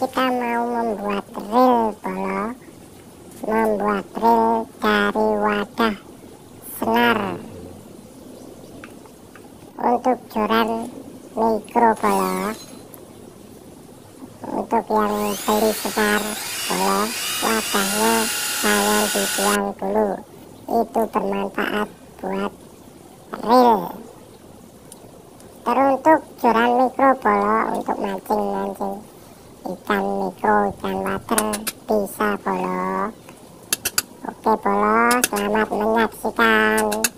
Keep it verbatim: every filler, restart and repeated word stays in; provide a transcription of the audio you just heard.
kita mau membuat reel Bolo, membuat reel dari wadah senar untuk joran mikro Bolo. Untuk yang beli senar Bolo, wadahnya jangan dibuang dulu, itu bermanfaat buat reel. Teruntuk joran mikro Bolo, untuk mancing-mancing ikan mikro, ikan water bisa Bolo. Oke Bolo, selamat menyaksikan.